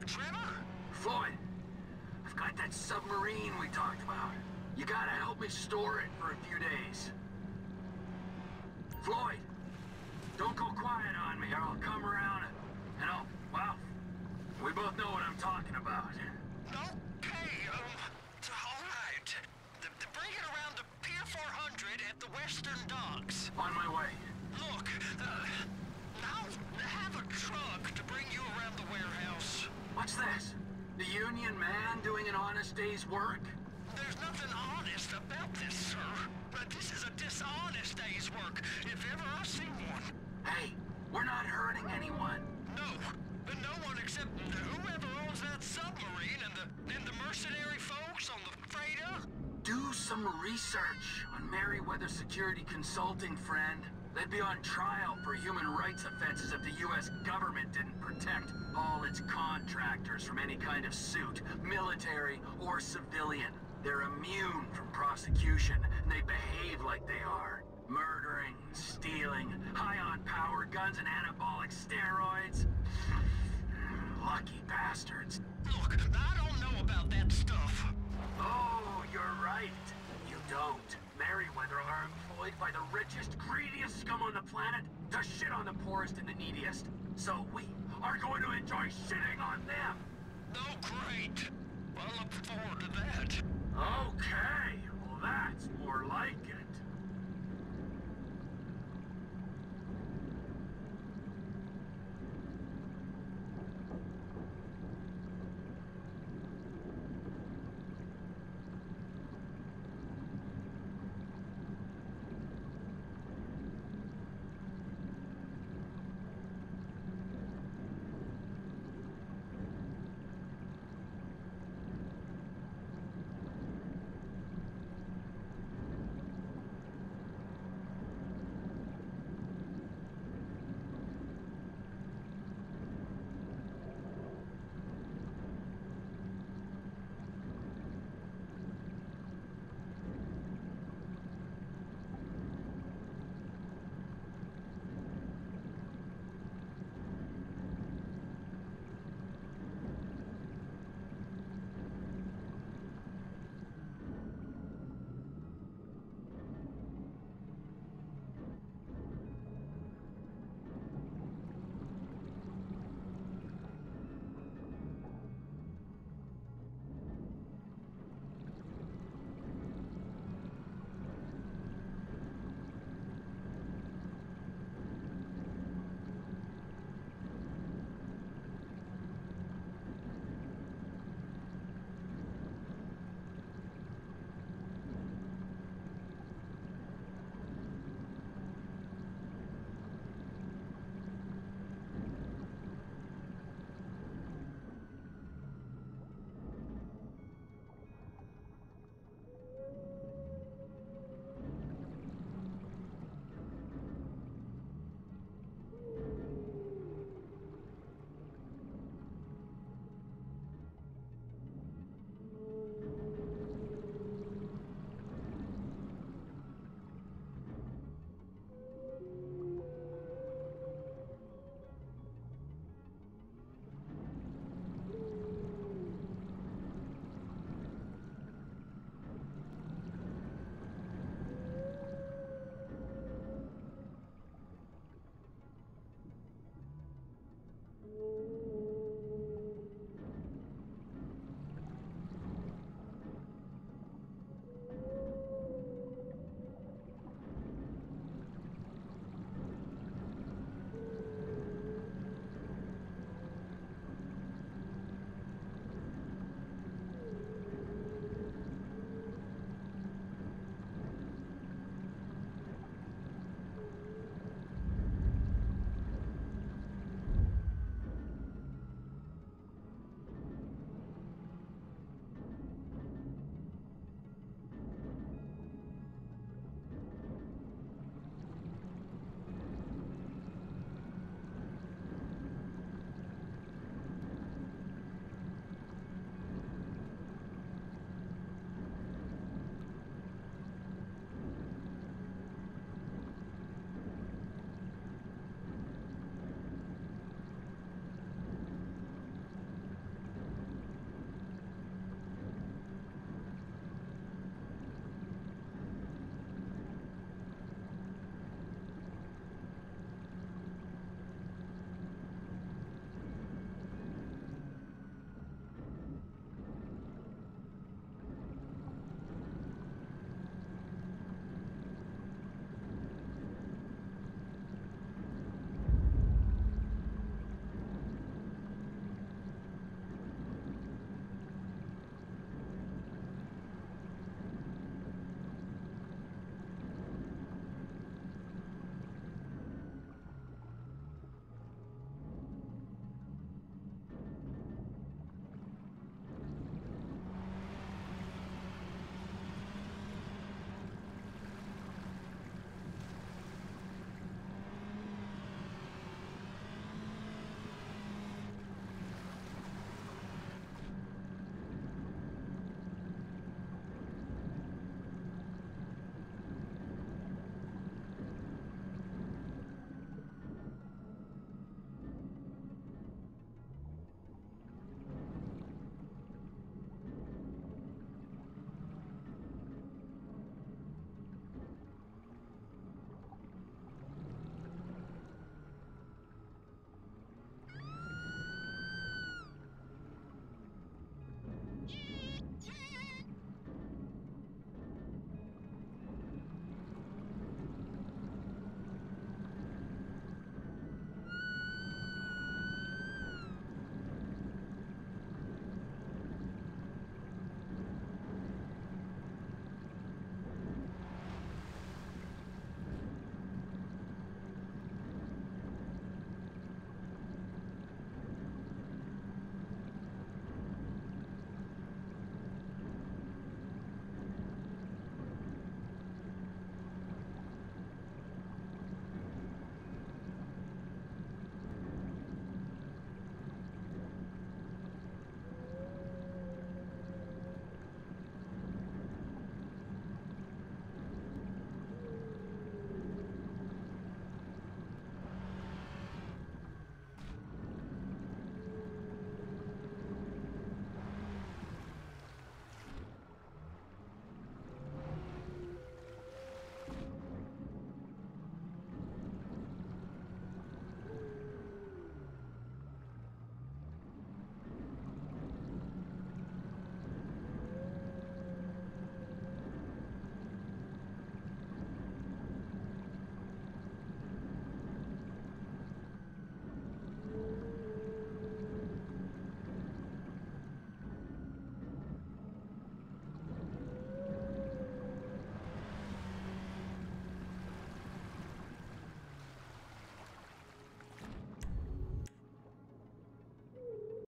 Trevor? Floyd, I've got that submarine we talked about. You gotta help me store it for a few days. Floyd, don't go quiet on me or I'll come around and well, we both know what I'm talking about. Okay, all right. Bring it around to Pier 400 at the Western Docks. On my way. Look, I'll have a truck to bring you around the warehouse. What's this? The union man doing an honest day's work? There's nothing honest about this, sir. But this is a dishonest day's work, if ever I've seen one. Hey, we're not hurting anyone. No one except whoever owns that submarine and the mercenary folks on the freighter. Do some research on Merryweather Security Consulting, friend. They'd be on trial for human rights offenses if the U.S. government didn't protect all its contractors from any kind of suit, military or civilian. They're immune from prosecution, and they behave like they are. Murdering, stealing, high on power guns and anabolic steroids. Lucky bastards. Look, I don't know about that stuff. Oh, you're right. You don't. Merryweather are employed by the richest, greediest scum on the planet to shit on the poorest and the neediest. So we are going to enjoy shitting on them. Oh, great. I look forward to that. Okay, well that's more like it.